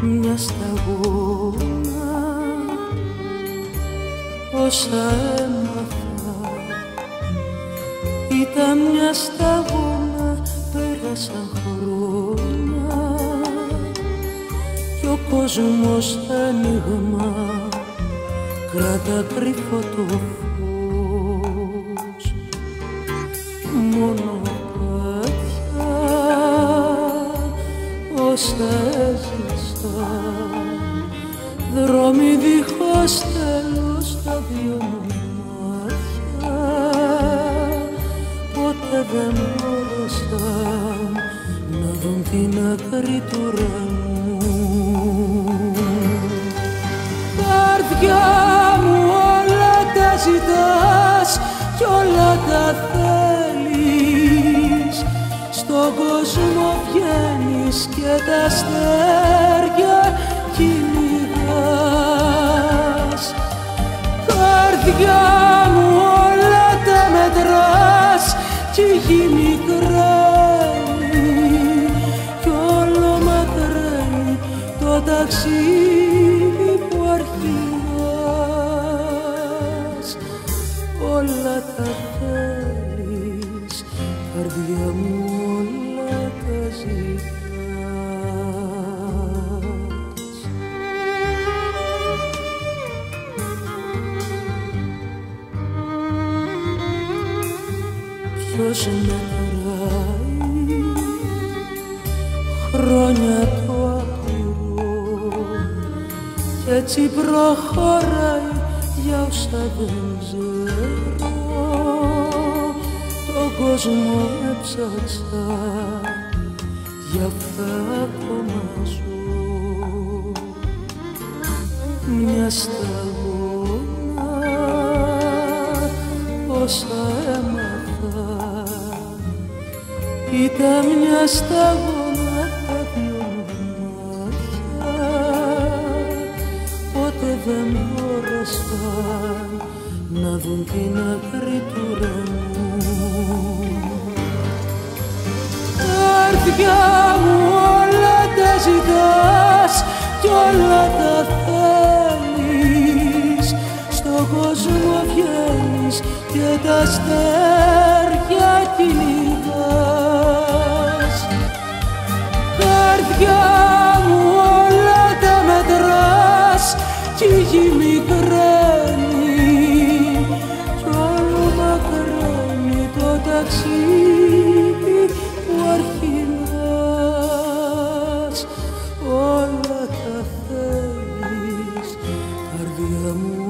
μια σταγόνα. Όσα έμαθα ήταν μια σταγόνα, πέρασαν χρόνια κι ο κόσμος άνοιγμα κράτα κρυφό το φως. Μόνο πάτια όσα έζησα, δρόμοι δίχως τέλος τα δυο μου μάτια, ποτέ δεν μπόρεσαν να δουν την άκρη του ουρανού. Καρδιά μου όλα τα ζητάς κι όλα τα θέλεις, στον κόσμο βγαίνεις και τα αστέρια κυνηγάς. Καρδιά μου όλα τα μετράς κι η γη μικραίνει κι όλο μακραίνει το ταξίδι που αρχινάς. Όλα τα θέλεις, καρδιά μου όλα τα ζητάς. Ποιος μετράει χρόνια το απειρό κι έτσι προχωράει για όσα δεν ξέρω. Τον κόσμο έψαξα, γι' αυτά ακόμα ζω. Μια σταγόνα όσα έμαθα ήταν μια σταγόνα τα δυο μου μάτια, ποτέ δεν μπόρεσαν να δουν την άκρη του ουρανού. Καρδιά μου όλα τα ζητάς κι όλα τα θέλεις, στον κόσμο βγαίνεις και τα αστέρια κυνηγάς. Καρδιά μου όλα τα μετράς κι η γη μικραίνει κι όλο μακραίνει το ταξίδι που αρχινάς. Όλα τα θέλεις, καρδιά μου